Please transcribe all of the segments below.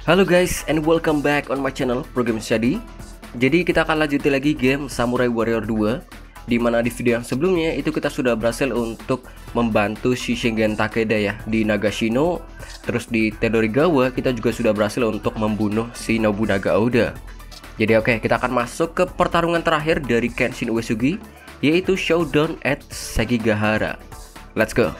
Halo guys, and welcome back on my channel Program Study. Jadi kita akan lanjutin lagi game Samurai Warrior 2, dimana di video yang sebelumnya itu kita sudah berhasil untuk membantu si Shingen Takeda ya di Nagashino. Terus di Todorigawa kita juga sudah berhasil untuk membunuh si Nobunaga Oda. Jadi oke, kita akan masuk ke pertarungan terakhir dari Kenshin Uesugi, yaitu Showdown at Sekigahara. Let's go.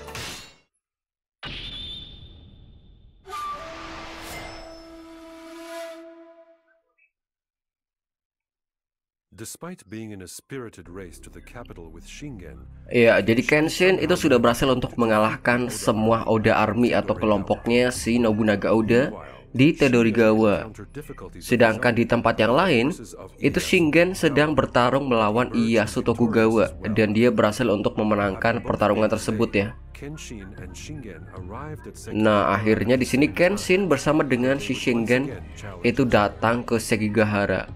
Despite being in a spirited race to the capital with Shingen, ya, jadi Kenshin itu sudah berhasil untuk mengalahkan semua Oda Army atau kelompoknya si Nobunaga Oda di Todorigawa. Sedangkan di tempat yang lain, itu Shingen sedang bertarung melawan Ieyasu Tokugawa dan dia berhasil untuk memenangkan pertarungan tersebut ya. Nah, akhirnya di sini Kenshin bersama dengan si Shingen itu datang ke Sekigahara.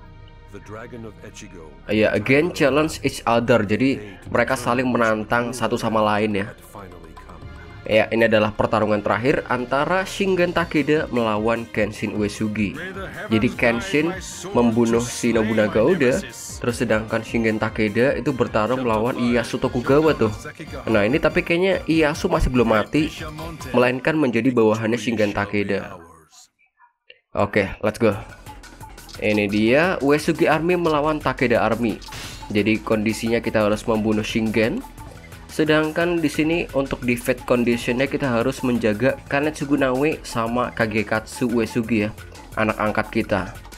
Ya, again challenge each other. Jadi mereka saling menantang satu sama lain ya. Ya, ini adalah pertarungan terakhir antara Shingen Takeda melawan Kenshin Uesugi. Jadi Kenshin membunuh si Nobunaga Oda, terus sedangkan Shingen Takeda itu bertarung melawan Ieyasu Tokugawa tuh. Nah, ini tapi kayaknya Ieyasu masih belum mati, melainkan menjadi bawahannya Shingen Takeda. Oke, let's go. Ini dia Uesugi Army melawan Takeda Army. Jadi kondisinya kita harus membunuh Shingen. Sedangkan di sini untuk di fight conditionnya kita harus menjaga Kanetsugu Nawe sama Kagekatsu Uesugi ya, anak angkat kita.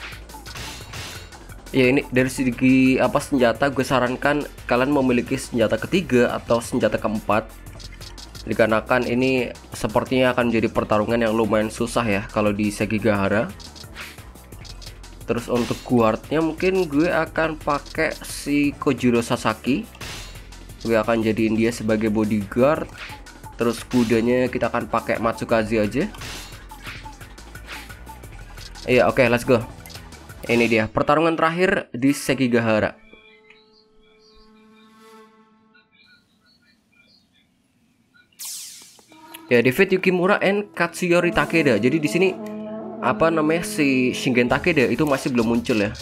Ya, ini dari segi senjata, gue sarankan kalian memiliki senjata ketiga atau senjata keempat, dikarenakan ini sepertinya akan jadi pertarungan yang lumayan susah ya kalau di Sekigahara. Terus untuk guardnya mungkin gue akan pakai si Kojiro Sasaki. Gue akan jadiin dia sebagai bodyguard. Terus kudanya kita akan pakai Matsukaze aja. Iya, oke, let's go. Ini dia pertarungan terakhir di Sekigahara. Ya, defeat Yukimura and Katsuyori Takeda. Jadi di sini si Shingen Takeda itu masih belum muncul ya.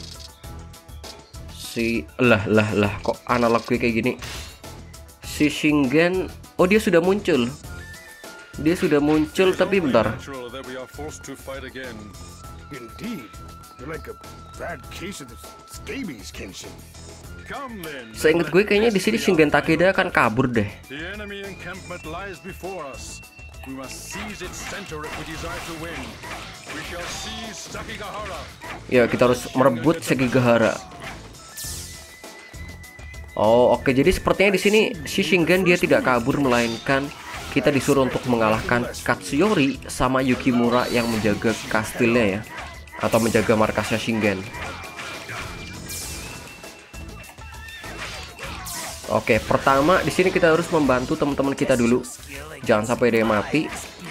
Kok analog gue kayak gini. Si Shingen, oh dia sudah muncul. Tapi bentar. Seingat gue kayaknya di sini Shingen Takeda akan kabur deh. We must seize its center if we desire to win. We shall seize Sekigahara. Ya, kita harus merebut Sekigahara. Oh, oke. Jadi sepertinya di sini si Shingen dia tidak kabur, melainkan kita disuruh untuk mengalahkan Katsuyori sama Yukimura yang menjaga kastilnya ya, atau menjaga markasnya Shingen. Oke, pertama di sini kita harus membantu teman-teman kita dulu. Jangan sampai dia mati.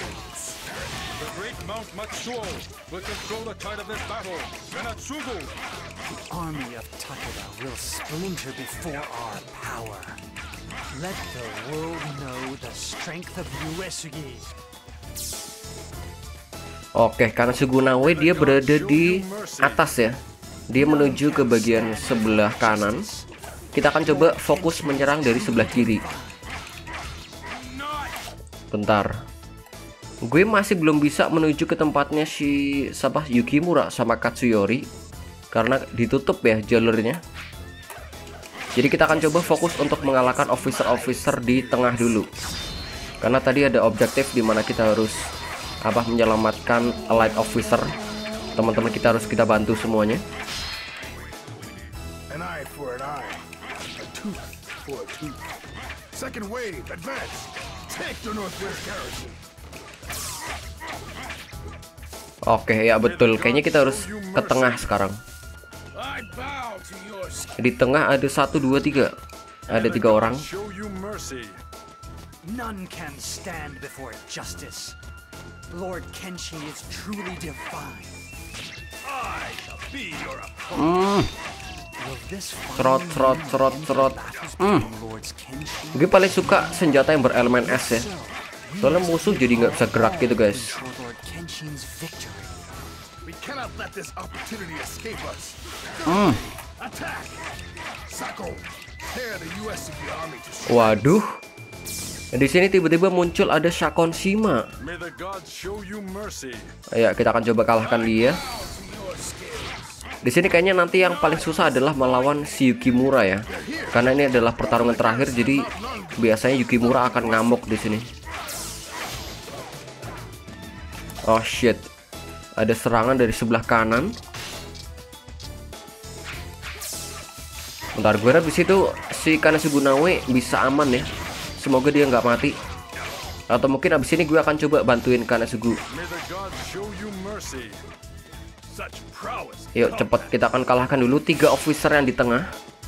Oke, karena Sugunawe dia berada di atas ya. Dia menuju ke bagian sebelah kanan. Kita akan coba fokus menyerang dari sebelah kiri. Bentar, gue masih belum bisa menuju ke tempatnya si Yukimura sama Katsuyori karena ditutup ya jalurnya. Jadi kita akan coba fokus untuk mengalahkan officer-officer di tengah dulu. Karena tadi ada objektif di mana kita harus menyelamatkan allied officer. Teman-teman kita harus kita bantu semuanya. Second wave, advance. Oke, ya betul. Kayaknya kita harus ke tengah sekarang. Di tengah ada 1, 2, 3. Ada 3 orang. None can stand before justice. Lord Kenshin is truly divine. I shall be your opponent. Serot. Gue paling suka senjata yang berelemen es ya. Soalnya musuh jadi nggak bisa gerak gitu guys. We cannot let this opportunity escape us. Attack! Sako, tear the USCP army to shreds. Waduh. Di sini tiba-tiba muncul ada Shakon Shima. May the gods show you mercy. Ayo kita akan coba kalahkan dia. Di sini kayaknya nanti yang paling susah adalah melawan si Yukimura ya. Karena ini adalah pertarungan terakhir, jadi biasanya Yukimura akan ngamuk di sini. Oh shit. Ada serangan dari sebelah kanan. Bentar, gue harap di situ si Kanasugunawe bisa aman ya. Semoga dia nggak mati. Atau mungkin abis ini gue akan coba bantuin Kanasugu. May the gods show you mercy. Such prowess. Yuk cepet, kita akan kalahkan dulu 3 officer yang di tengah.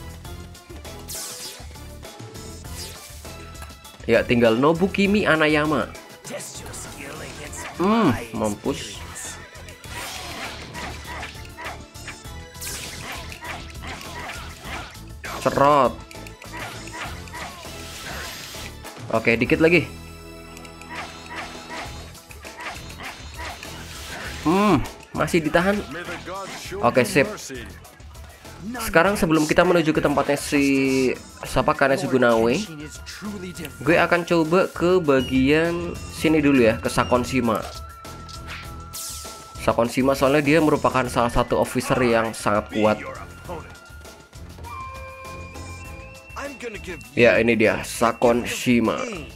Ya tinggal Nobukimi Anayama. Mampus. Cerot. Oke, dikit lagi. Masih ditahan. May the gods show Oke, you sip. mercy. Sekarang sebelum kita menuju ke tempatnya si siapa Kanasugunawe, gue akan coba ke bagian sini dulu ya, ke Shakon Shima. Shakon Shima soalnya dia merupakan salah satu officer yang sangat kuat. Your opponent. I'm gonna give Ya ini dia Shakon Shima.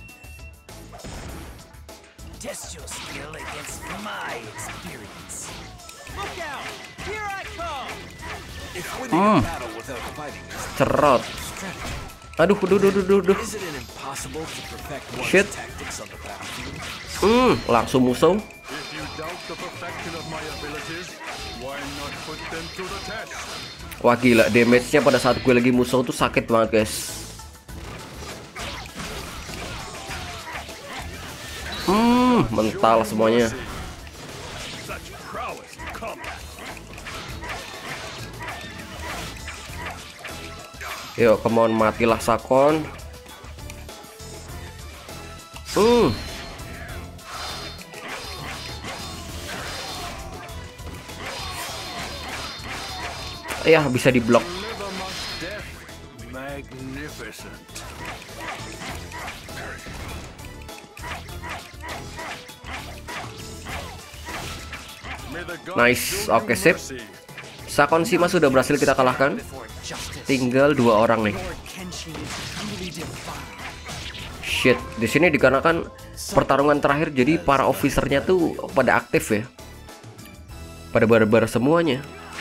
test your skill against my experience. Look out! Here I come! If winning a battle without fighting is Cerot. Aduh, duh. it impossible to perfect one's Shit. tactics on the battlefield? Langsung musuh. If you doubt the perfection of my abilities, why not put them to the test? Wah gila, damage-nya pada saat gue lagi musuh tuh sakit banget guys. Mental semuanya. Such prowess in combat. Yuk, kemauan matilah Shakon. Ya, bisa diblok. Live amongst death. Magnificent. May the gods Nice, show you oke, sip. mercy. Shakon Shima sudah berhasil kita kalahkan. Tinggal 2 orang nih. Shit, di sini dikarenakan pertarungan terakhir jadi para officernya tuh pada aktif ya. Pada barbar semuanya.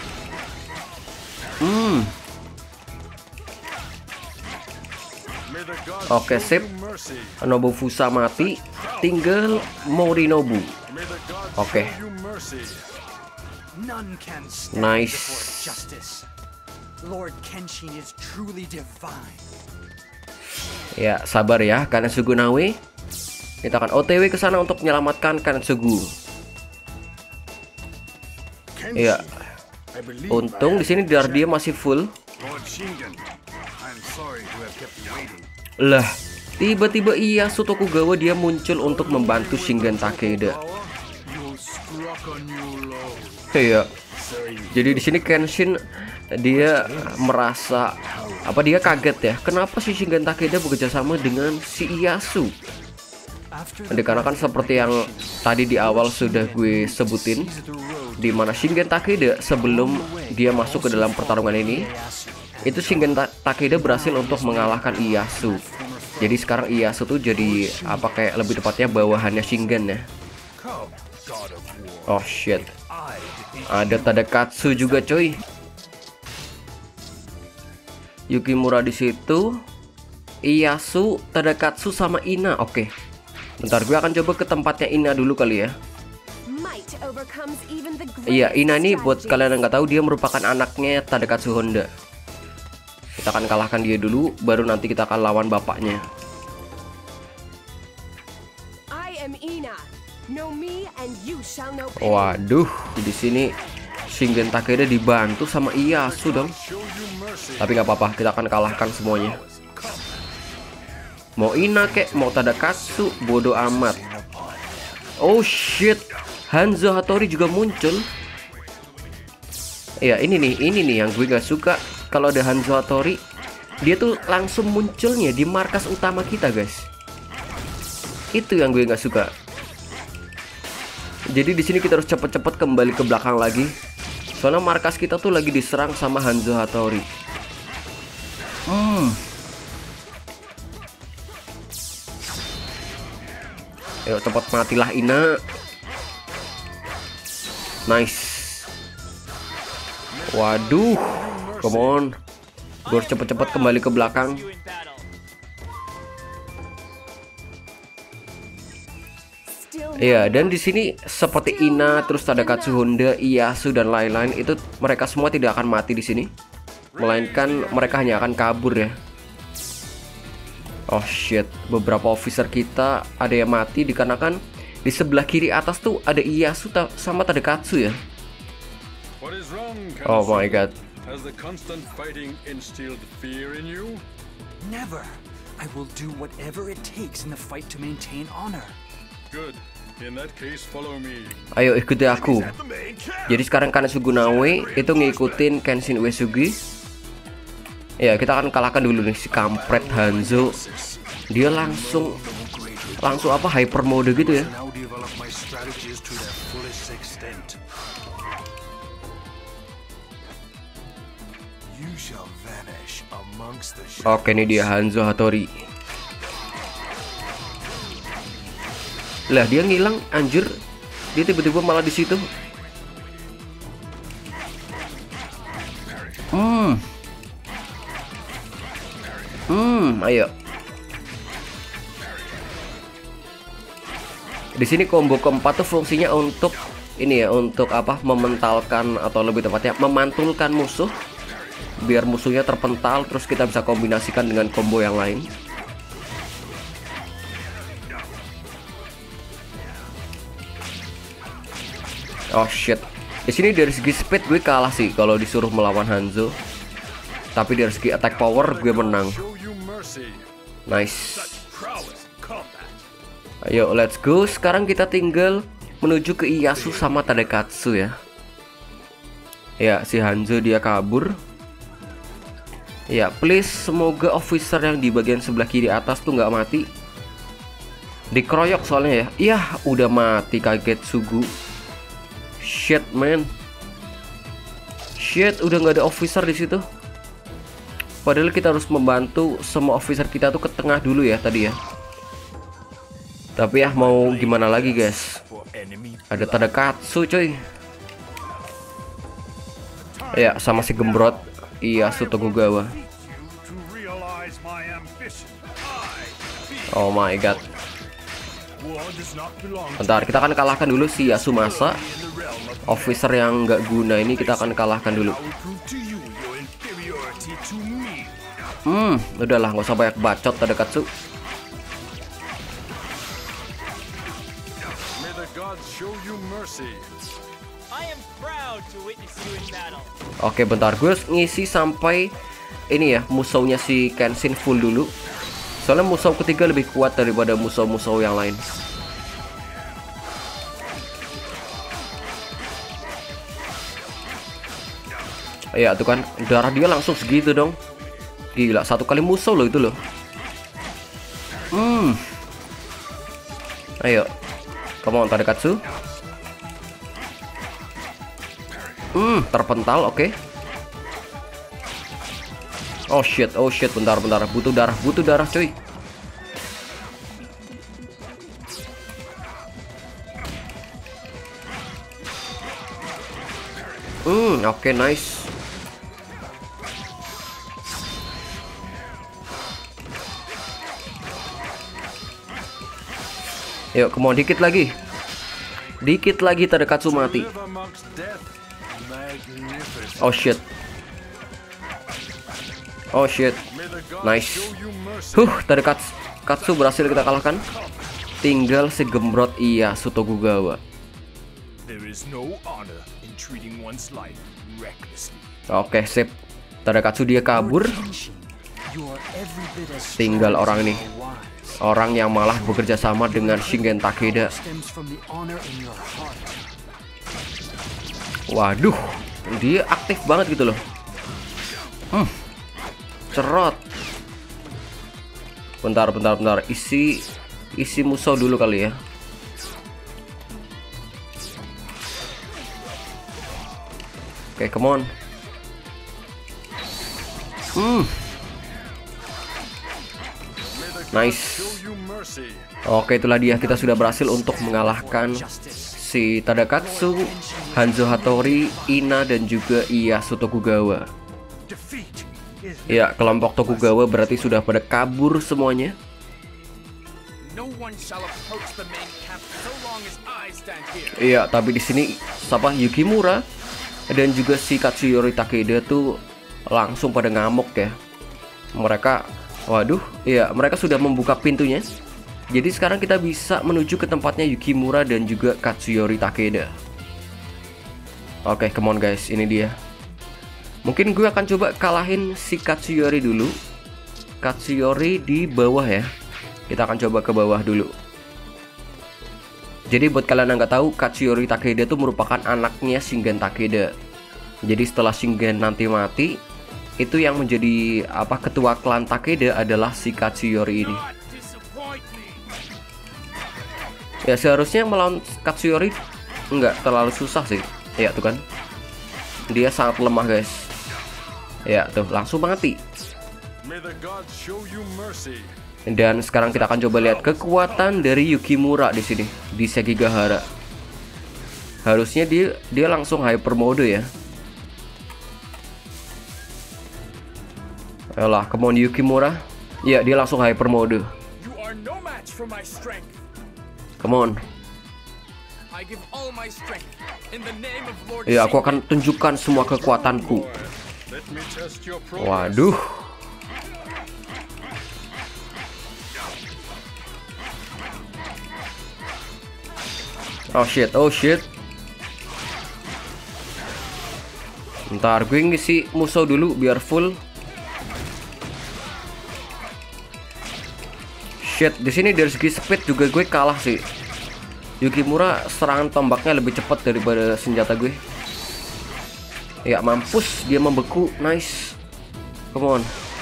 May the gods Oke, show sip. you mercy. Nobufusa mati, tinggal Morinobu. May the gods Oke. show you mercy. None can stand Nice. before justice. Lord Kenshin is truly divine. Ya, sabar ya, Kanasugunawe. Kita akan OTW ke sana untuk menyelamatkan Kanasugu. Ya, I believe untung di sini dar dia masih full. Lord Shingen. I'm sorry to have kept you waiting. Lah, tiba-tiba Ieyasu Tokugawa dia muncul untuk membantu Shingen Takeda. You struck a new low. Iya. Jadi di sini Kenshin dia merasa dia kaget ya. Kenapa si Shingen Takeda bekerja sama dengan si Ieyasu? Dikarenakan seperti yang tadi di awal sudah gue sebutin, di mana Shingen Takeda sebelum dia masuk ke dalam pertarungan ini, itu Shingen Takeda berhasil untuk mengalahkan Ieyasu. Jadi sekarang Ieyasu tuh jadi kayak lebih tepatnya bawahannya Shingen ya. Oh shit. Ada Tadakatsu juga coy. Yukimura di situ, Ieyasu, Tadakatsu sama Ina. Oke. Bentar, gue akan coba ke tempatnya Ina dulu kali ya. Iya, Ina nih buat kalian yang nggak tahu dia merupakan anaknya Tadakatsu Honda. Kita akan kalahkan dia dulu, baru nanti kita akan lawan bapaknya. Waduh, di sini Shingen Takeda dibantu sama Ieyasu dong. Tapi nggak apa-apa, kita akan kalahkan semuanya. Mau Ina kek, mau Tadakatsu, bodoh amat. Oh shit, Hanzo Hattori juga muncul. Ya ini nih yang gue gak suka. Kalau ada Hanzo Hattori, dia tuh langsung munculnya di markas utama kita, guys. Itu yang gue gak suka. Jadi di sini kita harus cepet-cepet kembali ke belakang lagi. Soalnya markas kita tuh lagi diserang sama Hanzo Hattori. Ayo cepat matilah Ina. Nice. Waduh, come on. Gue harus cepet-cepet kembali ke belakang. Iya, dan di sini seperti Ina, terus Tadakatsu, Honda, Ieyasu dan lain-lain itu mereka semua tidak akan mati di sini, melainkan mereka hanya akan kabur ya. Oh shit, beberapa officer kita ada yang mati dikarenakan di sebelah kiri atas tuh ada Ieyasu sama Tadakatsu ya. Oh my god. Has the constant fighting instilled fear in you? Never. I will do whatever it takes in the fight to maintain honor. Good. In that case, follow me. Ayo ikuti aku. Jadi sekarang Kana Sugunawe itu ngikutin Kenshin Uesugi. Ya kita akan kalahkan dulu nih si kampret Hanzo. Dia langsung apa hyper mode gitu ya. Now develop my strategies to their fullest extent. You shall vanish amongst the shadows. Oke, ini dia Hanzo Hattori. Lah dia ngilang anjir. Dia tiba-tiba malah di situ. Ayo. Di sini combo keempat tuh fungsinya untuk ini ya, untuk apa? Mementalkan atau lebih tepatnya memantulkan musuh biar musuhnya terpental, terus kita bisa kombinasikan dengan combo yang lain. Oh shit. Di sini dari segi speed gue kalah sih kalau disuruh melawan Hanzo. Tapi dari segi attack power gue menang. Nice. Ayo let's go. Sekarang kita tinggal menuju ke Ieyasu sama Tadakatsu ya. Ya si Hanzo dia kabur. Ya please semoga officer yang di bagian sebelah kiri atas tuh nggak mati. Dikeroyok soalnya ya. Iya udah mati, kaget Sugu. Shit man. Shit udah nggak ada officer di situ. Padahal kita harus membantu semua officer kita tuh ke tengah dulu ya tadi ya. Tapi ya mau gimana lagi guys. Ada Tadakatsu coy. Ya sama si gembrot Ieyasu Tokugawa. Oh my god. Bentar, kita akan kalahkan dulu si Yasumasa. Officer yang nggak guna ini kita akan kalahkan dulu. Udahlah, nggak usah banyak bacot Tadakatsu. Oke, bentar, gue ngisi sampai ini ya, musuhnya si Kenshin full dulu. Soalnya musuh ketiga lebih kuat daripada musuh-musuh yang lain. Ya tuh kan, darah dia langsung segitu dong. Gila, satu kali musuh loh itu loh. Ayo, come on Tadakatsu. Terpental, oke. Oh shit, bentar, butuh darah cuy. Oke, nice. Yuk, come on, dikit lagi Tadakatsu mati. Oh shit. Nice. Tadakatsu berhasil kita kalahkan. Tinggal si gembrot Ieyasu Tokugawa. Oke, sip. Tadakatsu dia kabur. Tinggal orang ini. Orang yang malah bekerja sama dengan Shingen Takeda. Waduh, dia aktif banget gitu loh. Cerot. Bentar. Isi musuh dulu kali ya. Oke, come on. Nice. Oke, itulah dia, kita sudah berhasil untuk mengalahkan si Tadakatsu, Hanzo Hattori, Ina, dan juga Ieyasu Tokugawa. Ya, kelompok Tokugawa berarti sudah pada kabur semuanya. Iya, tapi di sini siapa, Yukimura dan juga si Katsuyori Takeda tuh langsung pada ngamuk ya. Mereka, waduh, ya mereka sudah membuka pintunya. Jadi sekarang kita bisa menuju ke tempatnya Yukimura dan juga Katsuyori Takeda. Oke, come on guys, ini dia. Mungkin gue akan coba kalahin si Katsuyori dulu. Katsuyori di bawah ya. Kita akan coba ke bawah dulu. Jadi buat kalian yang nggak tahu, Katsuyori Takeda itu merupakan anaknya Shingen Takeda. Jadi setelah Shingen nanti mati, itu yang menjadi ketua klan Takeda adalah si Katsuyori ini. Ya seharusnya melawan Katsuyori nggak terlalu susah sih. Ya tuh kan, dia sangat lemah guys. Ya tuh, langsung mati. Dan sekarang kita akan coba lihat kekuatan dari Yukimura di sini di Sekigahara. Harusnya dia langsung hyper mode ya. Ayolah, come on Yukimura. Ya, dia langsung hyper mode. Come on. Ya, aku akan tunjukkan semua kekuatanku. Waduh. Oh shit. Ntar gue ngisi musuh dulu biar full. Shit, di sini dari segi speed juga gue kalah sih. Yukimura serangan tombaknya lebih cepat daripada senjata gue. Ya mampus, dia membeku. Nice. Come on.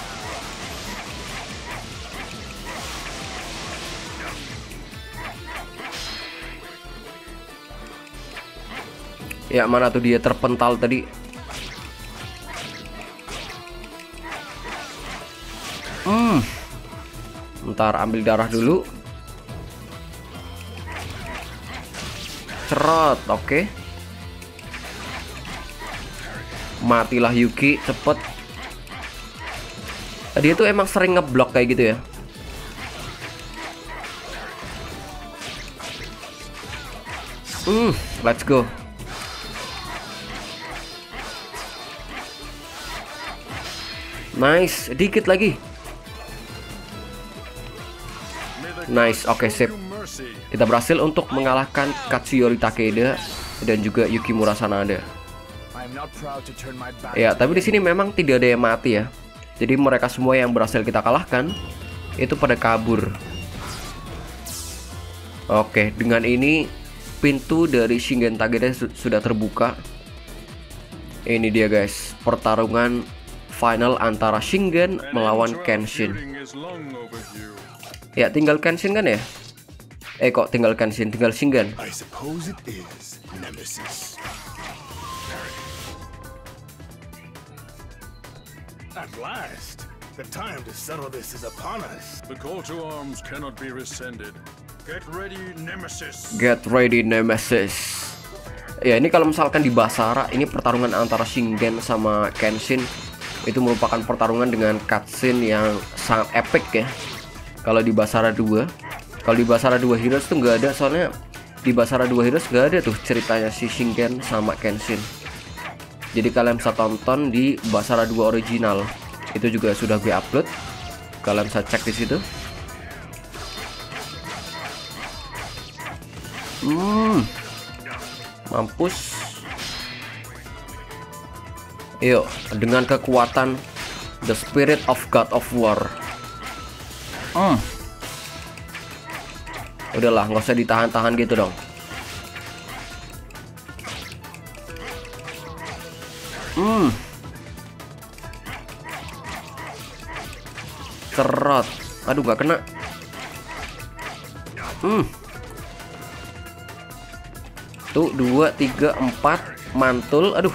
Ya mana tuh dia terpental tadi. Ntar ambil darah dulu. Cerot, oke. Matilah Yuki, cepet. Dia tuh emang sering ngeblok kayak gitu ya. Let's go. Nice, dikit lagi. Nice, oke, sip. Kita berhasil untuk mengalahkan Katsuyori Takeda dan juga Yukimura Sanada. Ya, tapi di sini memang tidak ada yang mati ya. Jadi mereka semua yang berhasil kita kalahkan itu pada kabur. Oke, dengan ini pintu dari Shingen Takeda sudah terbuka. Ini dia guys, pertarungan final antara Shingen melawan Kenshin. Ya, tinggal Kenshin kan ya? Kok tinggal Kenshin, tinggal Shingen. I suppose it is Nemesis. At last, the time to settle this is upon us. The call to arms cannot be rescinded. Get ready, Nemesis. Get ready, Nemesis. Ya, ini kalau misalkan di Basara, ini pertarungan antara Shingen sama Kenshin. Itu merupakan pertarungan dengan cutscene yang sangat epic ya. Kalau di Basara 2, kalau di Basara 2 Heroes tuh nggak ada, soalnya di Basara 2 Heroes nggak ada tuh ceritanya si Shingen sama Kenshin. Jadi kalian bisa tonton di Basara 2 original. Itu juga sudah gue upload. Kalian bisa cek di situ. Mampus. Yuk, dengan kekuatan The Spirit of God of War. Udahlah, nggak usah ditahan-tahan gitu dong. Cerot. Aduh, gak kena. Tuh 2, 3, 4 mantul. Aduh.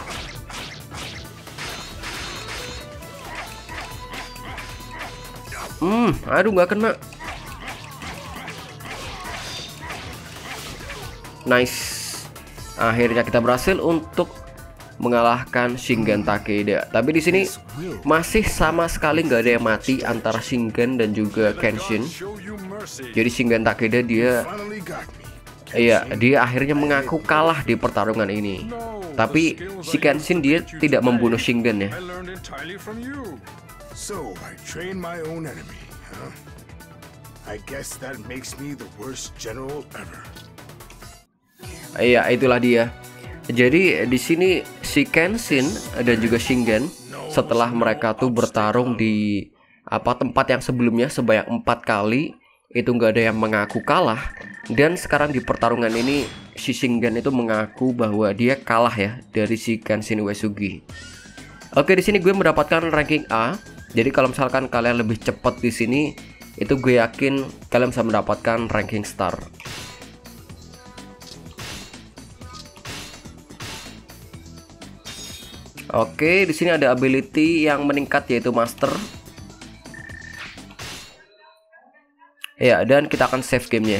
Aduh, gak kena. Nice. Akhirnya kita berhasil untuk mengalahkan Shingen Takeda. Tapi di sini masih sama sekali nggak ada yang mati antara Shingen dan juga Kenshin. Jadi Shingen Takeda dia akhirnya mengaku kalah di pertarungan ini. Tapi si Kenshin dia tidak membunuh Shingen ya. So I train my own enemy, huh? I guess that makes me the worst general ever. Iya, itulah dia. Jadi di sini si Kenshin dan juga Shingen setelah mereka tuh bertarung di tempat yang sebelumnya sebanyak 4 kali, itu nggak ada yang mengaku kalah. Dan sekarang di pertarungan ini si Shingen itu mengaku bahwa dia kalah ya dari si Kenshin Uesugi. Oke, di sini gue mendapatkan ranking A. Jadi kalau misalkan kalian lebih cepat di sini, itu gue yakin kalian bisa mendapatkan ranking star. Oke, di sini ada ability yang meningkat yaitu master. Ya, dan kita akan save gamenya.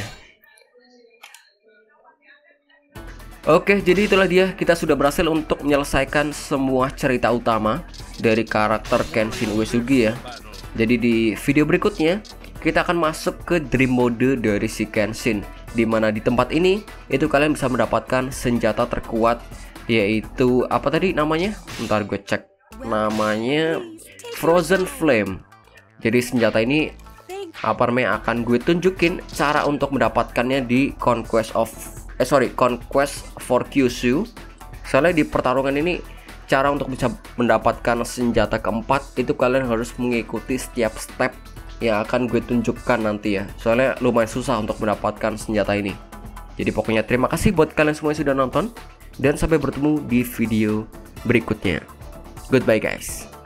Oke, jadi itulah dia. Kita sudah berhasil untuk menyelesaikan semua cerita utama dari karakter Kenshin Uesugi ya. Jadi di video berikutnya kita akan masuk ke dream mode dari si Kenshin, dimana di tempat ini itu kalian bisa mendapatkan senjata terkuat, yaitu apa tadi namanya? Ntar gue cek. Namanya Frozen Flame. Jadi senjata ini akan gue tunjukin cara untuk mendapatkannya di Conquest for Kyushu. Soalnya di pertarungan ini cara untuk bisa mendapatkan senjata keempat itu kalian harus mengikuti setiap step yang akan gue tunjukkan nanti ya. Soalnya lumayan susah untuk mendapatkan senjata ini. Jadi pokoknya terima kasih buat kalian semua yang sudah nonton. Dan sampai bertemu di video berikutnya. Goodbye guys.